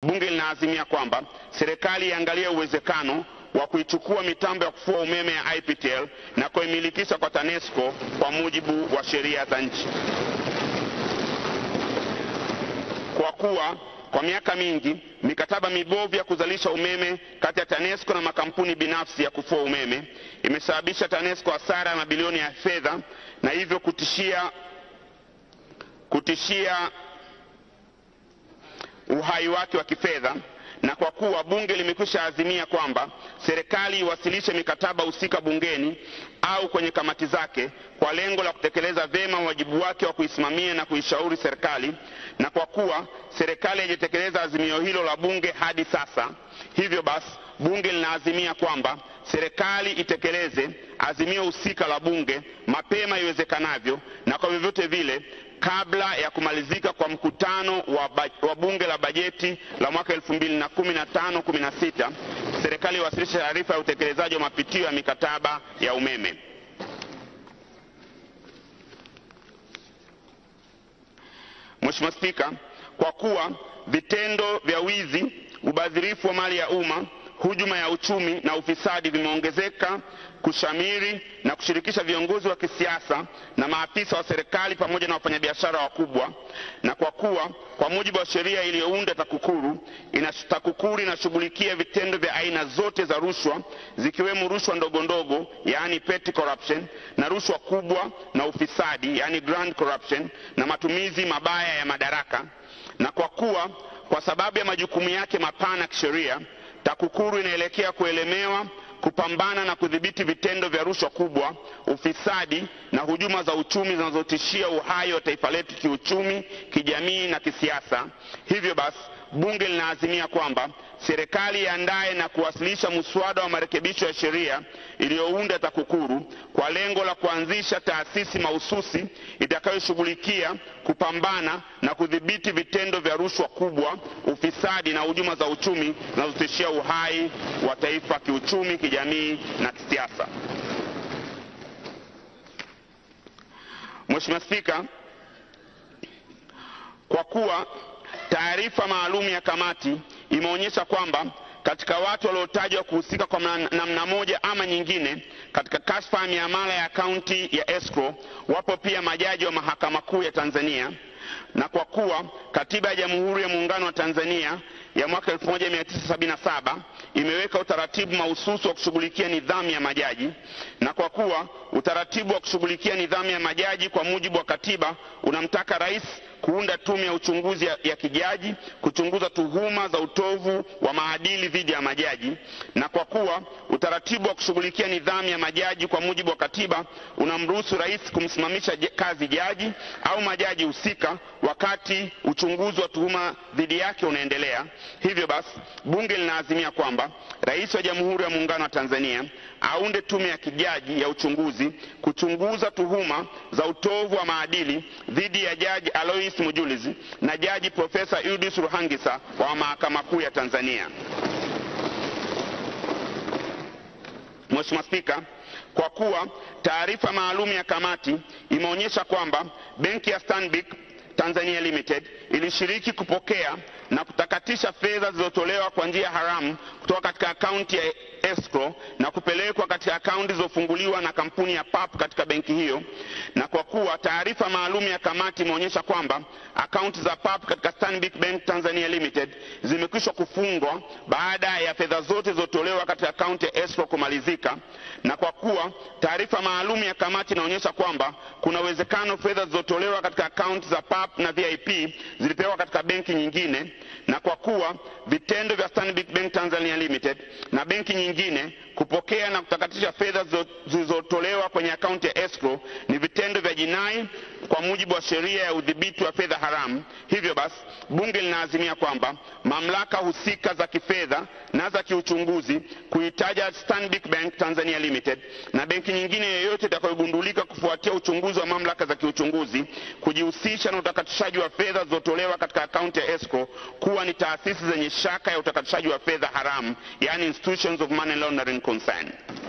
bunge linaazimia kwamba serikali iangalie uwezekano wa kuichukua mitambo ya kufua umeme ya IPTL na kuimilikisha kwa TANESCO kwa mujibu wa sheria za nchi. Kwa kuwa kwa miaka mingi mikataba mibovu ya kuzalisha umeme kati ya TANESCO na makampuni binafsi ya kufua umeme imesababisha TANESCO hasara ya mabilioni ya fedha na hivyo kutishia uhai wake wa kifedha, na kwa kuwa bunge limekwisha azimia kwamba serikali iwasilishe mikataba husika bungeni au kwenye kamati zake kwa lengo la kutekeleza vyema wajibu wake wa kuisimamia na kuishauri serikali, na kwa kuwa serikali haijatekeleza azimio hilo la bunge hadi sasa, hivyo basi bunge linaazimia kwamba serikali itekeleze azimio husika la bunge mapema iwezekanavyo na kwa vyovyote vile kabla ya kumalizika kwa mkutano wa bunge la bajeti la mwaka 2015-16, serikali iwasilishe taarifa ya utekelezaji wa mapitio ya mikataba ya umeme. Mheshimiwa Spika, kwa kuwa vitendo vya wizi, ubadhirifu wa mali ya umma, hujuma ya uchumi na ufisadi vimeongezeka kushamiri na kushirikisha viongozi wa kisiasa na maafisa wa serikali pamoja na wafanyabiashara wakubwa, na kwa kuwa kwa mujibu wa sheria iliyounda TAKUKURU inashughulikia vitendo vya aina zote za rushwa zikiwemo rushwa ndogo ndogo yani petty corruption na rushwa kubwa na ufisadi yani grand corruption na matumizi mabaya ya madaraka, na kwa kuwa kwa sababu ya majukumu yake mapana kisheria TAKUKURU inaelekea kuelemewa kupambana na kudhibiti vitendo vya rushwa kubwa, ufisadi na hujuma za uchumi zinazotishia uhai wa taifa letu kiuchumi, kijamii na kisiasa. Hivyo basi bunge linaazimia kwamba serikali iandae na kuwasilisha muswada wa marekebisho ya sheria iliyounda TAKUKURU kwa lengo la kuanzisha taasisi mahususi itakayoshughulikia kupambana na kudhibiti vitendo vya rushwa kubwa, ufisadi na hujuma za uchumi zinazotishia uhai wa taifa kiuchumi, kijamii na kisiasa. Mheshimiwa Spika, kwa kuwa taarifa maalum ya kamati imeonyesha kwamba katika watu waliotajwa kuhusika kwa namna moja ama nyingine katika kashfa ya miamala ya akaunti ya escrow wapo pia majaji wa Mahakama Kuu ya Tanzania, na kwa kuwa Katiba ya Jamhuri ya Muungano wa Tanzania ya mwaka 1977 imeweka utaratibu mahususi wa kushughulikia nidhamu ya majaji, na kwa kuwa utaratibu wa kushughulikia nidhamu ya majaji kwa mujibu wa katiba unamtaka rais kuunda tume ya uchunguzi ya kijaji kuchunguza tuhuma za utovu wa maadili dhidi ya majaji, na kwa kuwa utaratibu wa kushughulikia nidhamu ya majaji kwa mujibu wa katiba unamruhusu rais kumsimamisha kazi jaji au majaji husika wakati uchunguzi wa tuhuma dhidi yake unaendelea. Hivyo basi bunge linaazimia kwamba rais wa Jamhuri ya Muungano wa Tanzania aunde tume ya kijaji ya uchunguzi kuchunguza tuhuma za utovu wa maadili dhidi ya Jaji Alois Mujulizi na Jaji Profesa Eudes Ruhangisa wa Mahakama Kuu ya Tanzania. Mheshimiwa Spika, kwa kuwa taarifa maalum ya kamati imeonyesha kwamba benki ya Stanbic Tanzania Limited ilishiriki kupokea na kutakatisha fedha zilizotolewa kwa njia haramu kutoka katika akaunti ya escrow na kupelekwa katika akaunti zilizofunguliwa na kampuni ya PAP katika benki hiyo, na kwa kuwa taarifa maalum ya kamati imeonyesha kwamba akaunti za PAP katika Stanbic Bank Tanzania Limited zimekwisha kufungwa baada ya fedha zote zilizotolewa katika akaunti ya escrow kumalizika, na kwa kuwa taarifa maalum ya kamati inaonyesha kwamba kuna uwezekano fedha zilizotolewa katika akaunti za PAP na VIP zilipewa katika benki nyingine, na kwa kuwa vitendo vya Stanbic Bank Tanzania Limited na benki nyingine kupokea na kutakatisha fedha zilizotolewa kwenye akaunti ya escrow ni vitendo vya jinai kwa mujibu wa sheria ya udhibiti wa fedha haramu. Hivyo basi bunge linaazimia kwamba mamlaka husika za kifedha na za kiuchunguzi kuitaja Stanbic Bank Tanzania Limited na benki nyingine yoyote itakayogundulika kufuatia uchunguzi wa mamlaka za kiuchunguzi kujihusisha na utakatishaji wa fedha zilizotolewa katika akaunti ya escrow kuwa ni taasisi zenye shaka ya utakatishaji wa fedha haramu, yani institutions of money laundering concern.